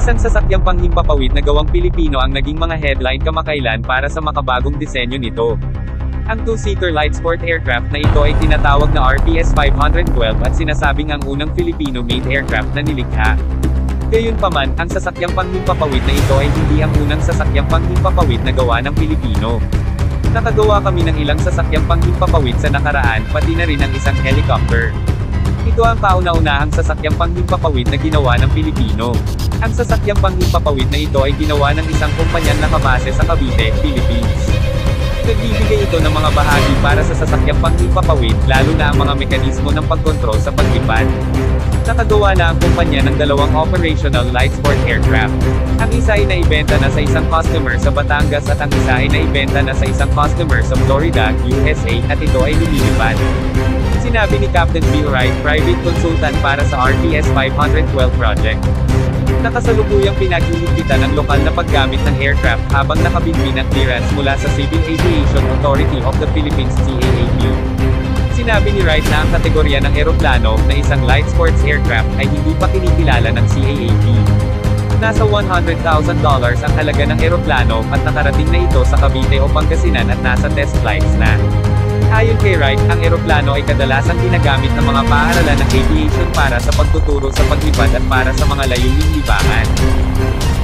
Isang sasakyang panghimpapawid na gawang Pilipino ang naging mga headline kamakailan para sa makabagong disenyo nito. Ang two-seater light sport aircraft na ito ay tinatawag na RPS 512 at sinasabing ang unang Filipino-made aircraft na nilikha. Gayunpaman, ang sasakyang panghimpapawid na ito ay hindi ang unang sasakyang panghimpapawid na gawa ng Pilipino. Nakagawa kami ng ilang sasakyang panghimpapawid sa nakaraan, pati na rin ang isang helicopter. Ito ang kauna-unahang sasakyang panghimpapawid na ginawa ng Pilipino. Ang sasakyang panghimpapawid na ito ay ginawa ng isang kumpanyang nakabase sa Cavite, Philippines. Nagbibigay ito ng mga bahagi para sa sasakyang panghimpapawid, lalo na ang mga mekanismo ng pagkontrol sa paglipad. Nakagawa na ang kumpanya ng dalawang operational light sport aircraft. Ang isa ay naibenta na sa isang customer sa Batangas at ang isa ay naibenta na sa isang customer sa Florida, USA, at ito ay lumilipad. Sinabi ni Captain Bill Wright, private consultant para sa RPS 512 project. Nakasalukuyang pinaghihigpitan ng lokal na paggamit ng aircraft habang nakabinbin ang clearance mula sa Civil Aviation Authority of the Philippines CAAP. Sinabi ni Wright na ang kategorya ng eroplano na isang light sports aircraft ay hindi pa kinikilala ng CAAP. Nasa $100,000 ang halaga ng eroplano at nakarating na ito sa Cavite o Pangasinan at nasa test flights na. Ayon kay Wright, ang eroplano ay kadalasang ginagamit ng mga paaralan ng aviation para sa pagtuturo sa paglipad at para sa mga layuning libangan.